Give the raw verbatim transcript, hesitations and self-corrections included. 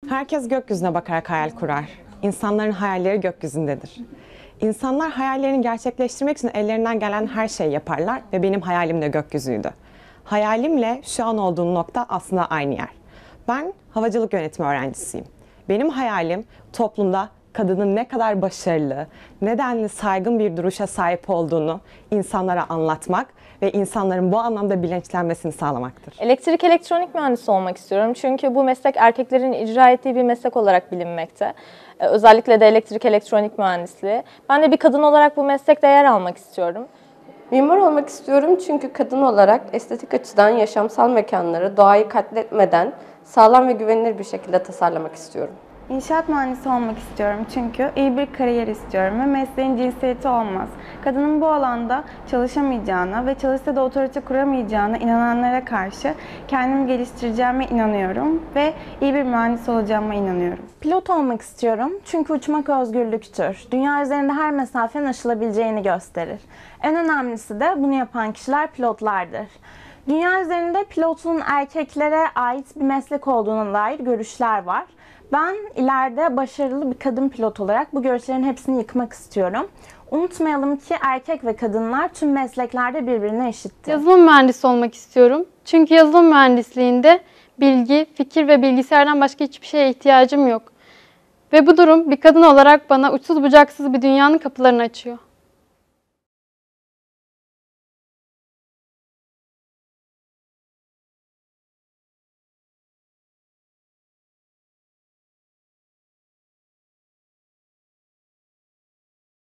Herkes gökyüzüne bakarak hayal kurar. İnsanların hayalleri gökyüzündedir. İnsanlar hayallerini gerçekleştirmek için ellerinden gelen her şeyi yaparlar ve benim hayalim de gökyüzüydü. Hayalimle şu an olduğum nokta aslında aynı yer. Ben havacılık yönetimi öğrencisiyim. Benim hayalim toplumda kadının ne kadar başarılı, nedenli saygın bir duruşa sahip olduğunu insanlara anlatmak ve insanların bu anlamda bilinçlenmesini sağlamaktır. Elektrik elektronik mühendisi olmak istiyorum çünkü bu meslek erkeklerin icra ettiği bir meslek olarak bilinmekte. Ee, özellikle de elektrik elektronik mühendisliği. Ben de bir kadın olarak bu meslekte yer almak istiyorum. Mimar olmak istiyorum çünkü kadın olarak estetik açıdan yaşamsal mekanları doğayı katletmeden sağlam ve güvenilir bir şekilde tasarlamak istiyorum. İnşaat mühendisi olmak istiyorum çünkü iyi bir kariyer istiyorum ve mesleğin cinsiyeti olmaz. Kadının bu alanda çalışamayacağına ve çalışsa da otorite kuramayacağına inananlara karşı kendimi geliştireceğime inanıyorum ve iyi bir mühendis olacağıma inanıyorum. Pilot olmak istiyorum çünkü uçmak özgürlüktür. Dünya üzerinde her mesafenin aşılabileceğini gösterir. En önemlisi de bunu yapan kişiler pilotlardır. Dünya üzerinde pilotun erkeklere ait bir meslek olduğuna dair görüşler var. Ben ileride başarılı bir kadın pilot olarak bu görüşlerin hepsini yıkmak istiyorum. Unutmayalım ki erkek ve kadınlar tüm mesleklerde birbirine eşittir. Yazılım mühendisi olmak istiyorum. Çünkü yazılım mühendisliğinde bilgi, fikir ve bilgisayardan başka hiçbir şeye ihtiyacım yok. Ve bu durum bir kadın olarak bana uçsuz bucaksız bir dünyanın kapılarını açıyor.